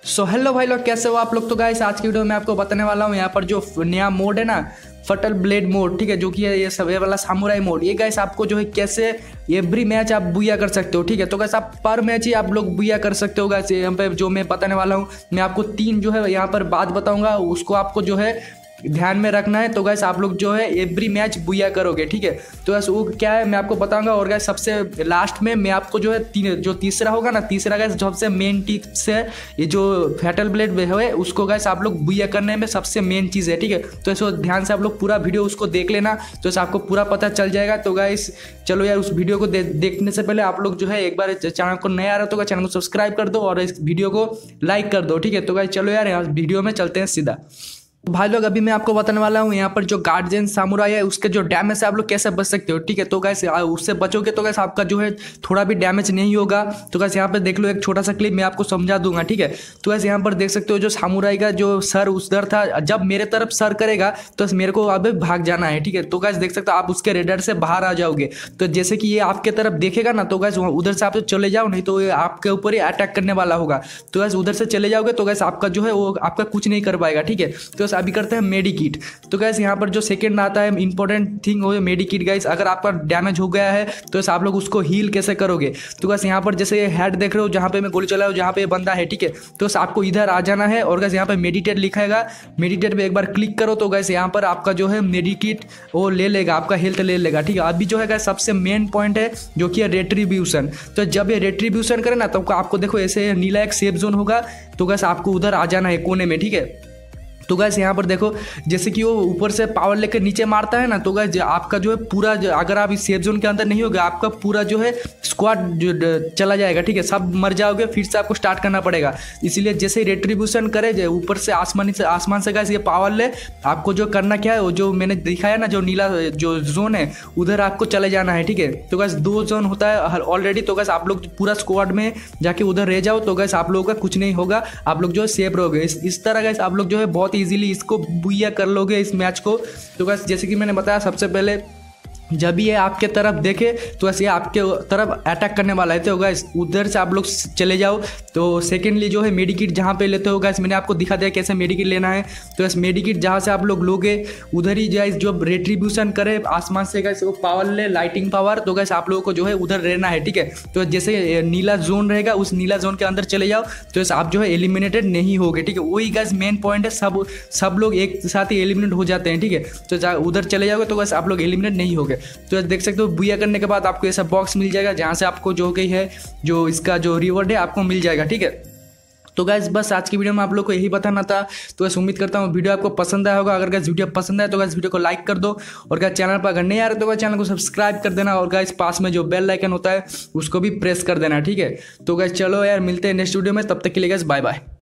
So hello भाई लोग, कैसे हो आप लोग। तो गाइस आज की वीडियो में आपको बताने वाला हूँ यहाँ पर जो नया मोड है ना, फटल ब्लेड मोड, ठीक है, जो कि है ये सब ये वाला सामुराई मोड। ये गाइस आपको जो है कैसे एवरी मैच आप बुया कर सकते हो, ठीक है। तो गाइस आप पर मैच ही आप लोग बुया कर सकते हो। गाइस यहाँ पे जो मैं बताने वाला हूँ, मैं आपको 3 जो है यहाँ पर बात बताऊंगा, उसको आपको जो है ध्यान में रखना है। तो गैस आप लोग जो है एवरी मैच बुया करोगे, ठीक है। तो गैस वो क्या है मैं आपको बताऊंगा। और गैस सबसे लास्ट में मैं आपको जो है जो तीसरा होगा ना, तीसरा गैस सबसे मेन टिप्स है, ये जो फैटल ब्लेड है उसको गैस आप लोग बुया करने में सबसे मेन चीज़ है, ठीक है। तो इसको ध्यान से आप लोग पूरा वीडियो उसको देख लेना, तो इस आपको पूरा पता चल जाएगा। तो गैस चलो यार, उस वीडियो को देखने से पहले आप लोग जो है एक बार चैनल को नया आ रहा तो चैनल को सब्सक्राइब कर दो और इस वीडियो को लाइक कर दो, ठीक है। तो गैस चलो यार, यहाँ वीडियो में चलते हैं सीधा। भाई लोग अभी मैं आपको बताने वाला हूँ यहाँ पर जो गार्जियन सामुराई है उसके जो डैमेज से आप लोग कैसे बच सकते हो, ठीक है। तो गैस उससे बचोगे तो गैस आपका जो है थोड़ा भी डैमेज नहीं होगा। तो गैस यहाँ पर देख लो, एक छोटा सा क्लिप मैं आपको समझा दूंगा, ठीक है। तो गैस यहाँ पर देख सकते हो जो सामुराई का जो सर उधर था, जब मेरे तरफ सर करेगा तो मेरे को अब भाग जाना है, ठीक है। तो गैस देख सकते हो आप उसके रेडर से बाहर आ जाओगे। तो जैसे कि ये आपके तरफ देखेगा ना, तो गैस उधर से आप चले जाओ, नहीं तो ये आपके ऊपर ही अटैक करने वाला होगा। तो गैस उधर से चले जाओगे तो गैस आपका जो है वो आपका कुछ नहीं कर पाएगा, ठीक है। तो गैस अभी करते हैं मेडिकिट। तो गैस यहाँ पर जो सेकंड आता है इंपॉर्टेंट थिंग वो है मेडिकिट। गाइस अगर आपका डैमेज हो गया है तो आप लोग उसको हील कैसे करोगे। तो गैस यहाँ पर जैसे हेड देख रहे हो, जहाँ पे मैं गोली चला रहा हूँ, जहाँ पे बंदा है, ठीक है। तो आपको इधर आ जाना है और गैस यहाँ पे मेडिटेट लिखाएगा, मेडिटेट पे एक बार क्लिक करो तो गैस यहाँ पर आपका जो है मेडिकिट वो ले लेगा, आपका हेल्थ ले लेगा, ठीक है। अभी जो है गैस सबसे मेन पॉइंट है जो कि है रेट्रीब्यूशन। तो जब ये रेट्रीब्यूशन करे ना, तो आपको देखो ऐसे नीला एक सेफ जोन होगा, तो गैस आपको उधर आ जाना है कोने में, ठीक है। तो गैस यहाँ पर देखो जैसे कि वो ऊपर से पावर लेकर नीचे मारता है ना, तो गैस आपका जो है पूरा अगर आप इस सेफ जोन के अंदर नहीं होगा, आपका पूरा जो है स्क्वाड जो चला जाएगा, ठीक है। सब मर जाओगे, फिर से आपको स्टार्ट करना पड़ेगा। इसीलिए जैसे रेट्रीब्यूशन करे ऊपर से आसमान से गैस ये पावर ले, आपको जो करना क्या है वो जो मैंने दिखाया ना, जो नीला जो जोन है उधर आपको चले जाना है, ठीक है। तो गैस 2 जोन होता है ऑलरेडी। तो गैस आप लोग पूरा स्क्वाड में जाके उधर रह जाओ, तो गैस आप लोगों का कुछ नहीं होगा, आप लोग जो है सेफ रहोगे। इस तरह गैस आप लोग जो है बहुत इजीली इसको बुया कर लोगे इस मैच को। तो बस जैसे कि मैंने बताया, सबसे पहले जब ये आपके तरफ देखे तो ऐसे आपके तरफ अटैक करने वाला है, तो गाइस उधर से आप लोग चले जाओ। तो सेकेंडली जो है मेडिकिट जहाँ पे लेते हो गाइस, मैंने आपको दिखा दिया कैसे मेडिकिट लेना है। तो इस मेडिकिट जहाँ से आप लोग लोगे उधर ही गाइस जो रेट्रीब्यूशन करे आसमान से गाइस वो पावर ले, लाइटिंग पावर, तो गाइस आप लोगों को जो है उधर रहना है, ठीक है। तो जैसे नीला जोन रहेगा उस नीला जोन के अंदर चले जाओ, तो आप जो है एलिमिनेटेड नहीं होगे, ठीक है। वही गाइस मेन पॉइंट है, सब लोग एक साथ ही एलिमिनेट हो जाते हैं, ठीक है। तो उधर चले जाओगे तो गाइस आप लोग एलिमिनेट नहीं होगे। तो देख सकते हो बुया करने के बाद आपको ऐसा बॉक्स मिल जाएगा जहाँ से आपको जो कि है जो इसका जो रिवॉर्ड है आपको मिल जाएगा, ठीक है। तो गाइस बस आज की वीडियो में आप लोग को यही बताना था। तो बस उम्मीद करता हूँ वीडियो आपको पसंद आया होगा। अगर गाइस वीडियो पसंद आए तो गाइस वीडियो को लाइक कर दो, और गाइस चैनल पर अगर नहीं आ रहे तो गाइस चैनल को सब्सक्राइब कर देना, और गाइस पास में जो बेल आइकन होता है उसको भी प्रेस कर देना, ठीक है। तो गाइस चलो यार, मिलते हैं नेक्स्ट वीडियो में, तब तक के लिए गाइस बाय बाय।